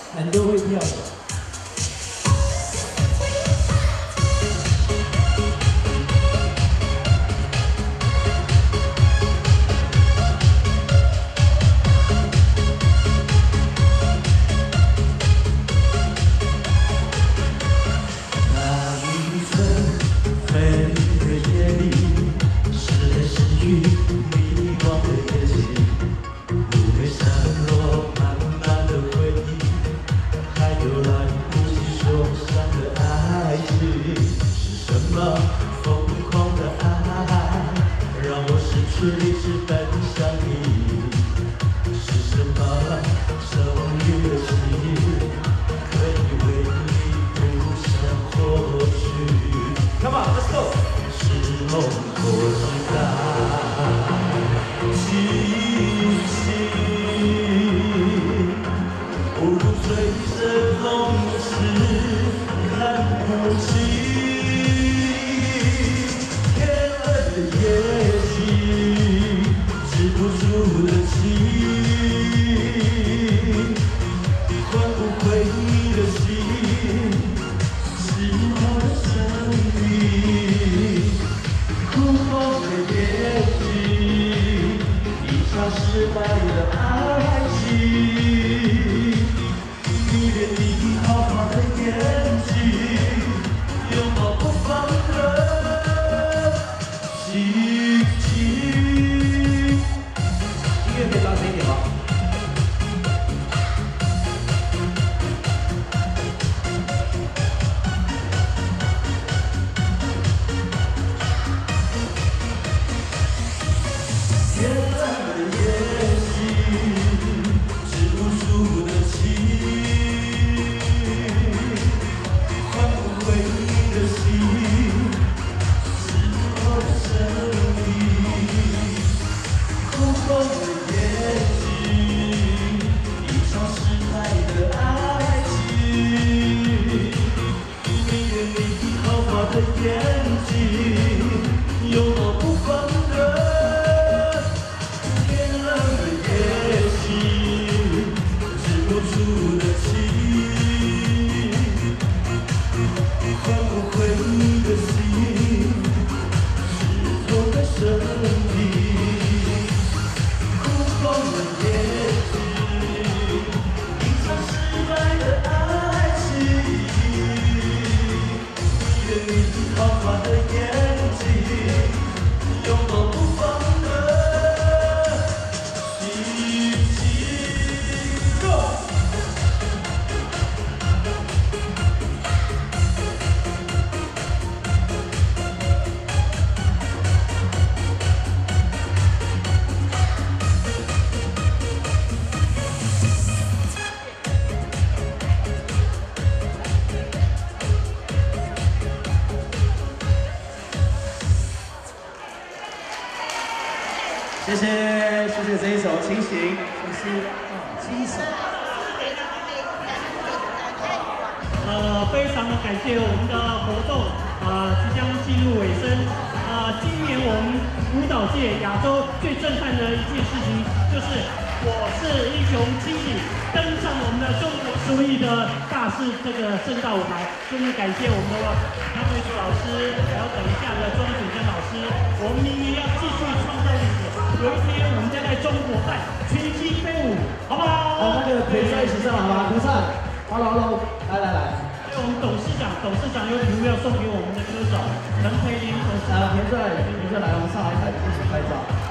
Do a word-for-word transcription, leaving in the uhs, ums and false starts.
很多会跳的。 是理智奔向你，是什么生育的心，可以为你不想过去 ？Come on, let's go。是梦或是大清醒，不如随着风势看不清。 止不住的情，换不回你的心，是我的生命，哭红的眼睛，一场失败的爱情，迷恋你豪华的眼睛，拥抱不放的心情。 音乐可以大声一点吗？ 天蓝的夜景，止不住的情，换不回你的心，是我的生命，空空的。 眼睛拥抱不放的天蓝的夜景，止不住的情，换不回你的心，是我的生命，空空的夜景，一场失败的爱情。 豪华的眼睛，拥抱不放的心情。Go！ 谢谢，谢谢这一首《清醒》，谢谢清醒。 呃，非常的感谢我们的活动啊、呃，即将进入尾声。啊、呃，今年我们舞蹈界亚洲最震撼的一件事情，就是《我是英雄》清醒登上我们的中国厨艺的大师这个盛大舞台。真的感谢我们的潘慧珠老师，还有等一下的庄子珍老师，我们明年要继续创造历史。 有一天，我们将在中国办群星飞舞，好不好？ 好，那个陪帅一起上好吗？陪帅 ，Hello Hello， 来来来， 还有我们董事长，董事长有礼物要送给我们的歌手陈培林董事长。 来，陪帅，陪帅来，我们上来一起拍照。